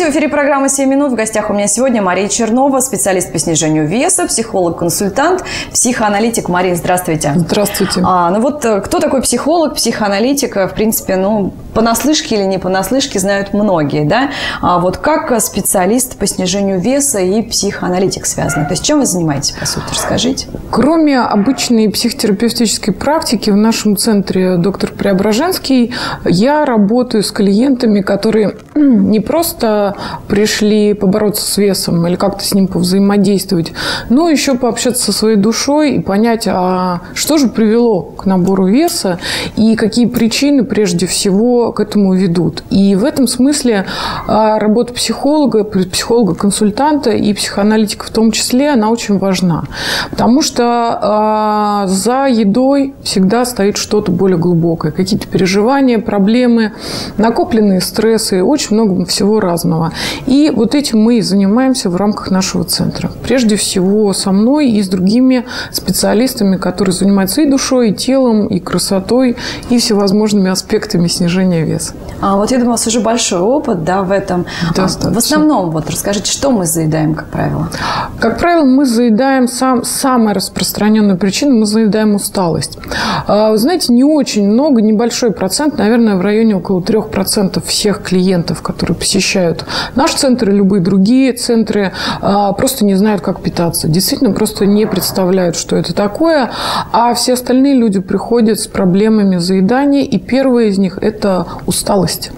В эфире программа «7 минут». В гостях у меня сегодня Мария Чернова, специалист по снижению веса, психолог-консультант, психоаналитик. Мария, здравствуйте. Здравствуйте. Кто такой психолог, психоаналитик? В принципе, понаслышке или не понаслышке знают многие, да? Как специалист по снижению веса и психоаналитик связаны? То есть чем вы занимаетесь, по сути? Расскажите. Кроме обычной психотерапевтической практики в нашем центре «Доктор Преображенский» я работаю с клиентами, которые не просто пришли побороться с весом или как-то с ним повзаимодействовать, но еще пообщаться со своей душой и понять, что же привело к набору веса и какие причины прежде всего к этому ведут. И в этом смысле работа психолога-консультанта и психоаналитика в том числе, она очень важна. Потому что за едой всегда стоит что-то более глубокое. Какие-то переживания, проблемы, накопленные стрессы, очень много всего разного. И вот этим мы и занимаемся в рамках нашего центра. Прежде всего со мной и с другими специалистами, которые занимаются и душой, и телом, и красотой, и всевозможными аспектами снижения веса. Я думаю, у вас уже большой опыт, да, в этом. Достаточно. В основном, расскажите, что мы заедаем, как правило? Как правило, мы заедаем самая распространенная причина, мы заедаем усталость. Вы знаете, не очень много, небольшой процент, наверное, в районе около 3% всех клиентов, которые посещают наш центр и любые другие центры, просто не знают, как питаться. Действительно, просто не представляют, что это такое. А все остальные люди приходят с проблемами заедания, и первая из них – это усталость.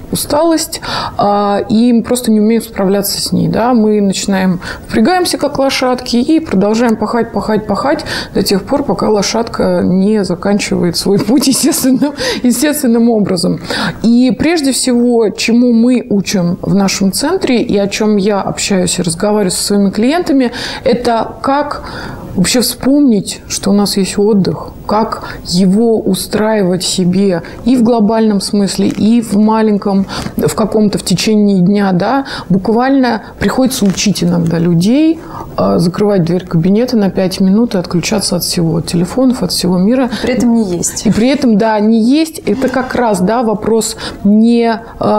И мы просто не умеем справляться с ней. Да? Мы впрягаемся, как лошадки, и продолжаем пахать до тех пор, пока лошадка не заканчивает свой путь естественным образом. И прежде всего, чему мы учим в нашем центре и о чем я общаюсь и разговариваю со своими клиентами, это как вообще вспомнить, что у нас есть отдых, как его устраивать себе и в глобальном смысле, и в маленьком, в каком-то в течение дня. Да? Буквально приходится учить иногда людей закрывать дверь кабинета на 5 минут и отключаться от всего, от телефонов, от всего мира. При этом не есть. И при этом, да, не есть. Это как раз, да, вопрос не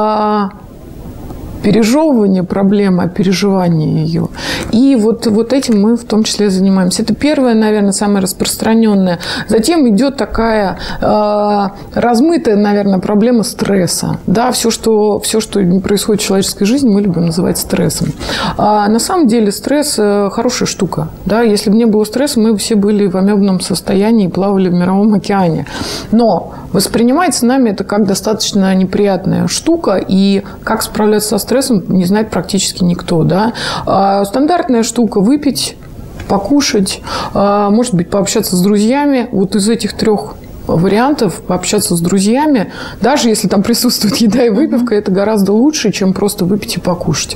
пережевывание проблемы, а переживание ее. И вот этим мы в том числе занимаемся. Это первое, наверное, самое распространенное. Затем идет такая размытая, наверное, проблема стресса. Да, все, что не происходит в человеческой жизни, мы любим называть стрессом. На самом деле стресс хорошая штука. Да? Если бы не было стресса, мы бы все были в амебном состоянии и плавали в мировом океане. Но воспринимается нами это как достаточно неприятная штука, и как справляться со стрессом не знает практически никто. Да? Стандартная штука – выпить, покушать, может быть, пообщаться с друзьями. Вот из этих 3 вариантов пообщаться с друзьями, даже если там присутствует еда и выпивка, это гораздо лучше, чем просто выпить и покушать.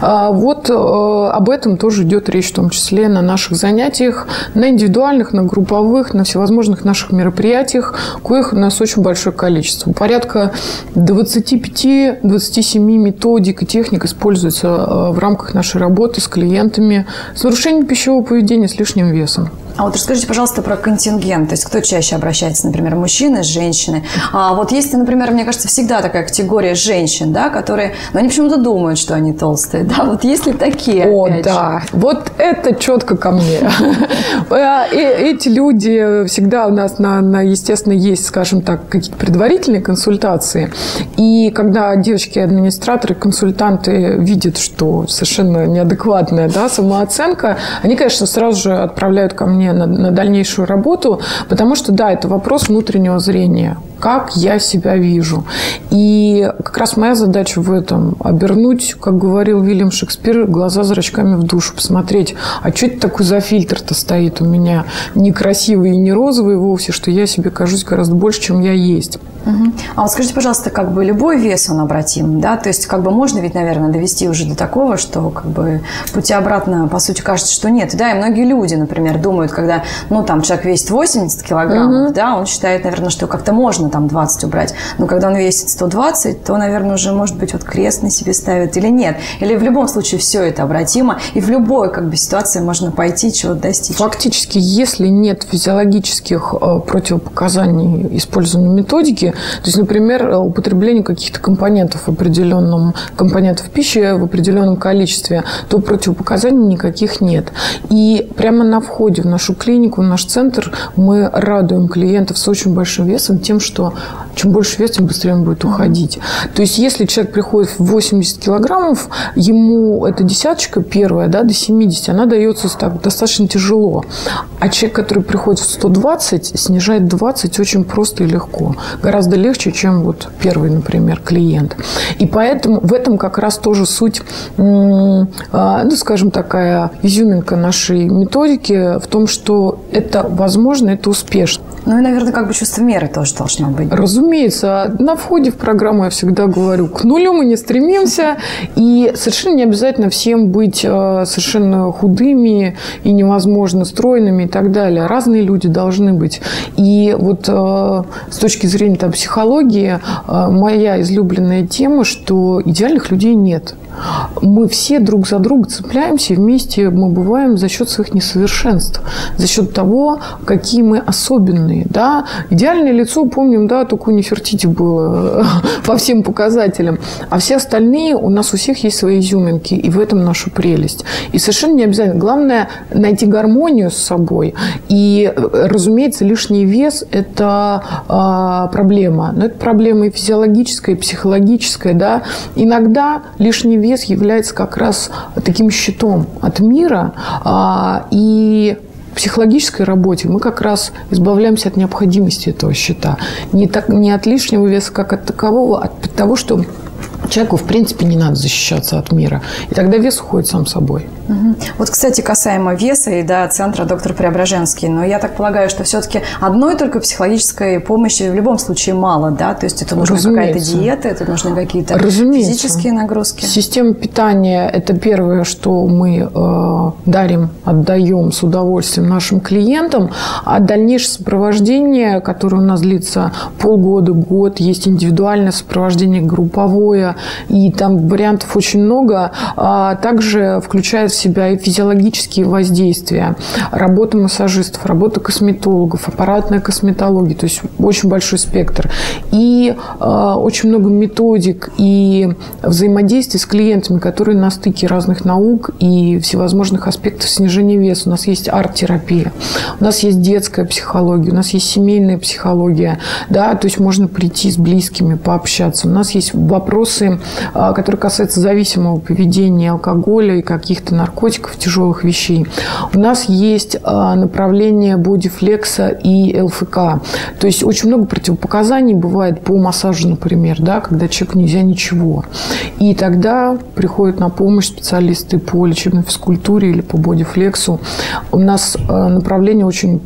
Об этом тоже идет речь, в том числе на наших занятиях, на индивидуальных, на групповых, на всевозможных наших мероприятиях, коих у нас очень большое количество. Порядка 25-27 методик и техник используется в рамках нашей работы с клиентами с нарушением пищевого поведения, с лишним весом. Расскажите, пожалуйста, про контингент. То есть, кто чаще обращается, например, мужчины, женщины? Есть, например, мне кажется, всегда такая категория женщин, да, которые, они почему-то думают, что они толстые, да? Есть ли такие? Да. Вот это четко ко мне. Эти люди всегда у нас, естественно, есть, скажем так, какие-то предварительные консультации. И когда девочки-администраторы, консультанты видят, что совершенно неадекватная, да, самооценка, они, конечно, сразу же отправляют ко мне на дальнейшую работу, потому что, да, это вопрос внутреннего зрения. Как я себя вижу. И как раз моя задача в этом – обернуть, как говорил Вильям Шекспир, глаза зрачками в душу, посмотреть, а что это такое за фильтр-то стоит у меня некрасивый и не розовый вовсе, что я себе кажусь гораздо больше, чем я есть. Скажите, пожалуйста, любой вес, он обратим, да? То есть, можно ведь, наверное, довести уже до такого, что, пути обратно, по сути, кажется, что нет. Да, и многие люди, например, думают, когда, человек весит 80 килограммов, да, он считает, наверное, что как-то можно можно там 20 убрать. Но когда он весит 120, то, наверное, уже, может быть, вот крест на себе ставит или нет. Или в любом случае все это обратимо, и в любой как бы ситуации можно пойти, чего-то достичь. Фактически, если нет физиологических противопоказаний использованной методики, то есть, например, употребление каких-то компонентов пищи в определенном количестве, то противопоказаний никаких нет. И прямо на входе в нашу клинику, в наш центр, мы радуем клиентов с очень большим весом тем, что чем больше вес, тем быстрее он будет уходить. То есть, если человек приходит в 80 килограммов, ему эта десяточка первая, да, до 70, она дается так, достаточно тяжело. А человек, который приходит в 120, снижает 20 очень просто и легко. Гораздо легче, чем вот первый, например, клиент. И поэтому в этом как раз тоже суть, скажем, такая изюминка нашей методики в том, что это возможно, это успешно. Ну и, наверное, как бы чувство меры тоже должно быть. Разумеется. На входе в программу я всегда говорю, к нулю мы не стремимся. И совершенно не обязательно всем быть совершенно худыми и невозможно стройными и так далее. Разные люди должны быть. И вот с точки зрения там, психологии, моя излюбленная тема, что идеальных людей нет. Мы все друг за друга цепляемся, и вместе мы бываем за счет своих несовершенств, за счет того, какие мы особенные. Да? Идеальное лицо, помним, да, только у Нефертити было по всем показателям. А все остальные, у нас у всех есть свои изюминки, и в этом наша прелесть. И совершенно не обязательно. Главное – найти гармонию с собой. И, разумеется, лишний вес – это проблема. Но это проблема и физиологическая, и психологическая. Да? Иногда лишний вес является как раз таким щитом от мира, и в психологической работе мы как раз избавляемся от необходимости этого щита. Не от лишнего веса, как от такового, а от того, что человеку, в принципе, не надо защищаться от мира. И тогда вес уходит сам собой. Угу. Вот, кстати, касаемо веса и центра доктор Преображенский, но я так полагаю, что все-таки одной только психологической помощи в любом случае мало, да? То есть это нужна какая-то диета, это нужны какие-то физические нагрузки. Система питания – это первое, что мы отдаем с удовольствием нашим клиентам, а дальнейшее сопровождение, которое у нас длится полгода, год, есть индивидуальное сопровождение, групповое, и там вариантов очень много, также включает в себя и физиологические воздействия, работа массажистов, работа косметологов, аппаратная косметология, то есть очень большой спектр. И очень много методик и взаимодействий с клиентами, которые на стыке разных наук и всевозможных аспектов снижения веса. У нас есть арт-терапия, у нас есть детская психология, у нас есть семейная психология, да, то есть можно прийти с близкими, пообщаться. У нас есть вопросы, которые касаются зависимого поведения, алкоголя и каких-то наркотиков, тяжелых вещей. У нас есть направление бодифлекса и ЛФК. То есть очень много противопоказаний бывает по массажу, например, да, когда человеку нельзя ничего. И тогда приходят на помощь специалисты по лечебной физкультуре или по бодифлексу. У нас направление очень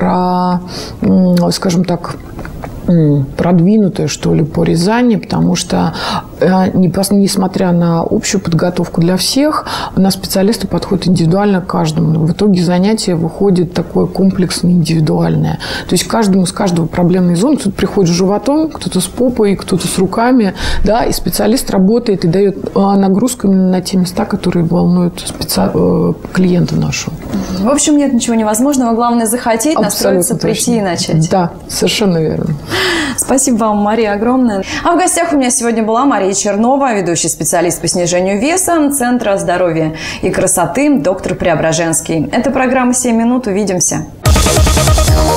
скажем так, продвинутое, что ли, по Рязани, потому что, несмотря на общую подготовку для всех, у нас специалисты подходят индивидуально к каждому. В итоге занятие выходит такое комплексное, индивидуальное. То есть каждому с каждого проблемной зоны. Кто-то приходит с животом, кто-то с попой, кто-то с руками, да, и специалист работает и дает нагрузку именно на те места, которые волнуют клиента нашего. В общем, нет ничего невозможного. Главное захотеть, настроиться, прийти и начать. Да, совершенно верно. Спасибо вам, Мария, огромное. А в гостях у меня сегодня была Мария Чернова, ведущий специалист по снижению веса Центра здоровья и красоты доктор Преображенский. Это программа «7 минут». Увидимся.